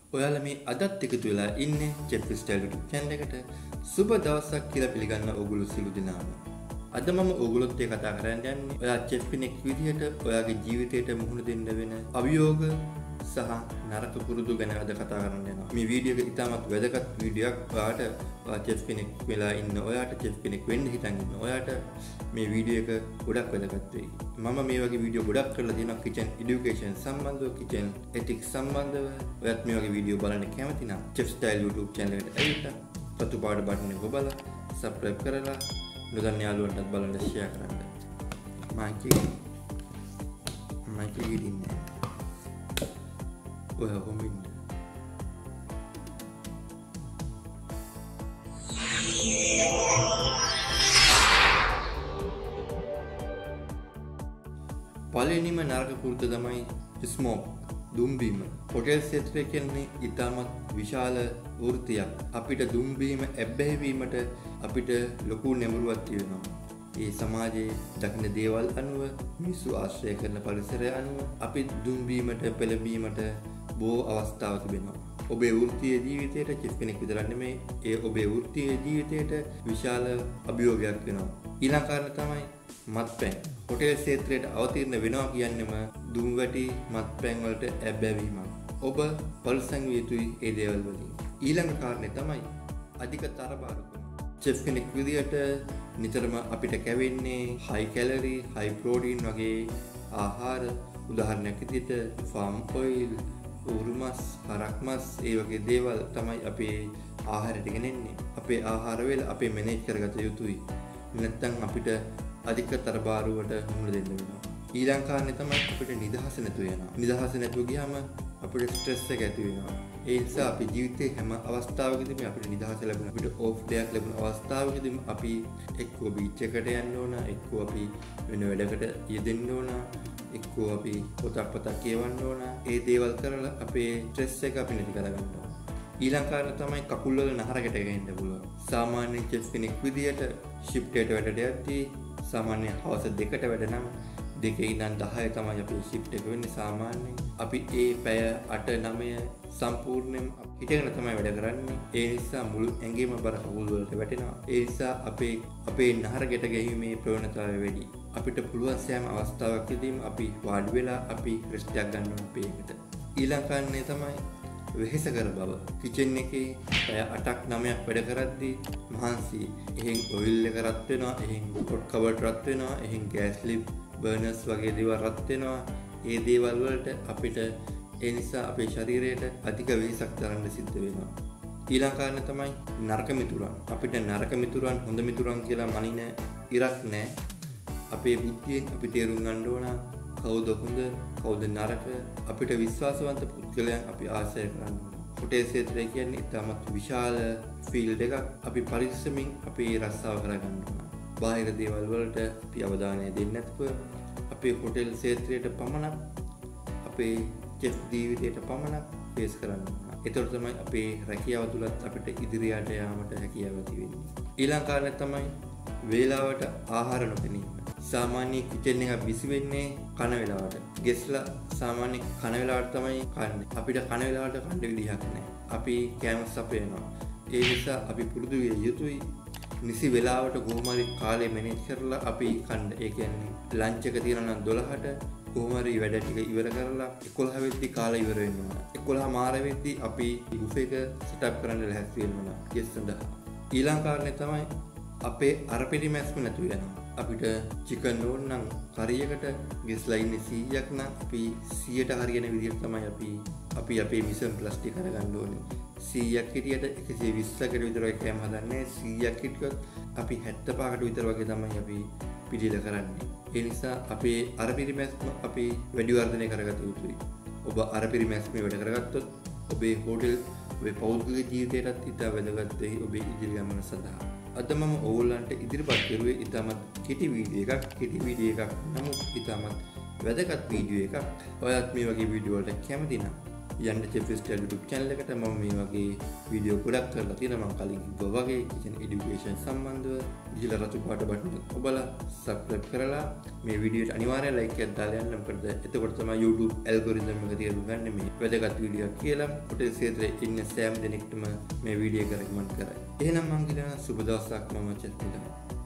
ඔයාලා මේ අදත් එකතු වෙලා ඉන්නේ චෙෆ් ස්ටයිල් YouTube channel එකට. සුබ දවසක් කියලා පිළිගන්න ඕගොල්ලෝ සිළු දෙනාම. අද මම ඕගොල්ලොත් එක්ක කතා කරන්න යන්නේ ඔයා චෙෆ් කෙනෙක් විදිහට ඔයාගේ ජීවිතයට මුහුණ දෙන්න වෙන අභියෝග සහ නරක පුරුදු ගැන අද කතා කරන්න යනවා. මේ වීඩියෝ එක ඉතාමත් වැදගත් වීඩියෝයක්. ඔයාට චෙෆ් කෙනෙක් වෙලා ඉන්න ඔයාට චෙෆ් කෙනෙක් වෙන්න හිතන් ඉන්න ඔයාට මේ වීඩියෝ එක ගොඩක් වැදගත් වෙයි. මම මේ වගේ වීඩියෝ ගොඩක් කරලා තියෙනවා කිචන් এডুকেෂන් සම්බන්ධව, කිචන් එතික්ස් සම්බන්ධව. ඔයත් මේ වගේ වීඩියෝ බලන්න කැමති නම් චෙෆ් ස්ටයිල් YouTube channel එකට ඇවිල්ලා රතු පාට බටන් එක ඔබලා subscribe කරලා නොදන්න යාළුවන්ටත් බලන්න share කරන්න. මයික් එක ඉන්නේ. ඔය හොමින් පළවෙනිම නරක පුරුද්ද තමයි ස්මෝක්, දුම්බීම. හොටෙල් ක්ෂේත්‍රය කියන්නේ ඉතාමත් විශාල වෘත්තියක්. අපිට දුම්බීම ඇබ්බැහි වීමට අපිට ලොකු නැඹුරුවක් තියෙනවා. ඒ සමාජයේ දකින්න දේවල් අනුව, මිනිස්සු ආශ්‍රය කරන පරිසරය අනුව අපි දුම්බීමට පෙළඹීමට බොහෝ අවස්ථා තිබෙනවා. ඔබේ වෘත්තීය ජීවිතයට චෙෆ් කෙනෙක් විතරක් නෙමෙයි, ඒ ඔබේ වෘත්තීය ජීවිතයට විශාල අභියෝගයක් වෙනවා. ඊළඟ කාරණා තමයි මත්පැන්. හොටෙල් ක්ෂේත්‍රයට අවතීර්ණ වෙනවා කියන්නේම දුම්වැටි මත්පැන් වලට ඇබ්බැවීමක්. ඔබ පරිස්සම් විය යුතුයි ඒ දේවල් වලින්. ඊළඟ කාරණේ තමයි අධික තරබාරුකම. චෙෆ් කෙනෙක් විදියට නිතරම අපිට කැවෙන්නේ හයි කැලරි, හයි ප්‍රෝටීන් වගේ ආහාර. උදාහරණයක් විදියට ෆාම් ඔයිල්, උරුමස්, හරක් මස්, ඒ වගේ දේවල් තමයි අපේ ආහාරයට ගෙනෙන්නේ. අපේ ආහාර වේල අපේ මැනේජ් කරගත යුතුයි. නැත්නම් අපිට අධික තරබාරුවට මුහුණ දෙන්න වෙනවා. ඊළඟ කාරණේ තමයි අපිට නිදහස නැතුව යනවා. නිදහස නැතුව ගියාම අපිට ස්ට්‍රෙස් එක ඇති වෙනවා. ඒ නිසා අපි ජීවිතේ හැම අවස්ථාවකදීම අපිට නිදහස ලැබුණ, අපිට ඕෆ් ඩේයක් ලැබුණ අවස්ථාවකදීම අපි එක්කෝ බීච් එකට යන්න ඕන, එක්කෝ අපි වෙන වැඩකට යෙදෙන්න ඕන, එක්කෝ අපි පොතක් කියවන්න ඕන. ඒ දේවල් කරලා අපේ ස්ට්‍රෙස් එක අපි නැති කරගන්න ඕන. ඊළඟ කාරණා තමයි කකුල් වල නහරකට ගහින්න පුළුවන්. සාමාන්‍ය චෙෆ් කෙනෙක් විදියට ෂිෆ්ට් එකට වැඩට යද්දී සාමාන්‍ය හවස 2ට වැඩ නම් 2 ඉඳන් 10 තමයි අපේ ෂිෆ්ට් එක වෙන්නේ සාමාන්‍යයෙන්. අපි ඒ පැය 8-9 සම්පූර්ණයෙන් හිටගෙන තමයි වැඩ කරන්නේ. ඒ නිසා මුළු ඇඟේම බර කකුල් වලට වැටෙනවා. ඒ නිසා අපේ නහරකට ගැහිීමේ ප්‍රවණතාවය වැඩි. අපිට පුළුවන් සෑම අවස්ථාවකදීම අපි වාඩි වෙලා අපි රෙස්ට් එකක් ගන්න ඕනේ අපේ එකට. ඊළඟ කාරණේ තමයි වෙහෙස කර බව. කිචන් එකේ පැය 8-9ක් වැඩ කරද්දී මහන්සි. එහෙන් ඔයිල් එක රත් වෙනවා, එහෙන් හොට් කවර් රත් වෙනවා, එහෙන් ගෑස් ලිප් බර්නර්ස් වගේ දේවල් රත් වෙනවා. ඒ දේවල් වලට අපිට ඒ නිසා අපේ ශරීරයට අධික වෙහෙසක් දරන්න සිද්ධ වෙනවා. ඊළඟ කාරණා තමයි නරක මිතුරන්. අපිට නරක මිතුරන් හොඳ මිතුරන් කියලා මනින ඉරක් නැහැ. අපේ බුද්ධියෙන් අපි තේරුම් ගන්න ඕන කවුද හොඳ, කවුද නරක. අපිට විශ්වාසවන්ත පුද්ගලයන් අපි ආශ්‍රය කරන්න ඕන. හොටෙල් ක්ෂේත්‍රය කියන්නේ ඉතාමත් විශාල ෆීල්ඩ් එකක්. අපි පරිස්සමින් අපේ රස්සාව කරගන්න ඕන. බාහිර දේවල් වලට අපි අවධානය දෙන්නේ නැතුව අපේ හොටෙල් ක්ෂේත්‍රයට පමණක්, අපේ චෙෆ් ජීවිතයට පමණක් ෆේස් කරන්න ඕන. ඒතකොට තමයි අපේ රැකියාව තුලත් අපිට ඉදිරියට යාමට හැකියාව ඇති වෙන්නේ. ඊළඟ කාරණා තමයි වේලාවට ආහාර නොගැනීම. සාමාන්‍ය කිචන් එක බිසි වෙන්නේ කන වෙලාවට. ගෙස්ලා සාමාන්‍ය කන වෙලාවට තමයි කන්නේ. අපිට කන වෙලාවට කන්න විදිහක් නැහැ. අපි කෑම සපයනවා. ඒ නිසා අපි පුරුදු විය යුතුයි නිසි වෙලාවට කොහොම හරි කාලය මැනේජ් කරලා අපි කන්න. ඒ කියන්නේ ලන්ච් එක තියෙනවා නම් 12ට කොහොම හරි වැඩ ටික ඉවර කරලා 11 වෙද්දි කාලය ඉවර වෙන්න ඕන. 11 මාර වෙද්දි අපි බුෆේ එක සෙටප් කරන්න ලැහැස්ති වෙන්න ඕන ගෙස් සඳහා. ඊළඟ කාරණේ තමයි අපේ අරපිරි මැස්ම නැතු වෙනවා. අපිට චිකන් ඕන නම් කරියකට ගෙස්ලා ඉන්නේ 100ක් නම් අපි 100ට හරියන විදිහට තමයි අපි අපේ මිෂන් ප්ලාස්ටික් කරගන්න ඕනේ. 100ක් හිටියට 120කට විතර වගේ කෑම හදන්නේ. 100ක් හිටියොත් අපි 75කට විතර වගේ තමයි අපි පිළිල කරන්නේ. ඒ නිසා අපේ අරපිරි මැස්ම අපි වැඩි වර්ධනය කරගත යුතුයි. ඔබ අරපිරි මැස්මේ වැඩ කරගත්තොත් ඔබේ හෝටල්, ඔබේ පෞද්ගලික ජීවිතයටත් ඉතා වැදගත් වෙයි ඔබේ ඉදිරි ගමන සඳහා. අද මම ඕගොල්ලන්ට ඉදිරිපත් කරුවේ ඉතාමත් කෙටි වීඩියෝ එකක්. නමුත් ඉතාමත් වැදගත් වීඩියෝ එකක්. ඔයත් මේ වගේ වීඩියෝ වලට කැමති නම් යන්න චෙෆිස්ටල් YouTube channel එකට. මම මේ වගේ වීඩියෝ ගොඩක් කරලා තියෙනවා. මම කලින් කිව්වා වගේ kitchen education සම්බන්ධව ඉහළ රතු පාට බටන් එක ඔබලා subscribe කරලා මේ වීඩියෝට අනිවාර්යයෙන් like එකක් දාලා යන්න. මොකද එතකොට තමයි YouTube algorithm එක තේරුම් ගන්න මේ වැදගත් වීඩියෝ කියලා. ඔතේ ක්ෂේත්‍රයේ ඉන්න සෑම දෙනෙක්ටම මේ වීඩියෝ එක recommend කරයි. එහෙනම් මම කියනවා සුබ දවසක්. මම චෙෆ්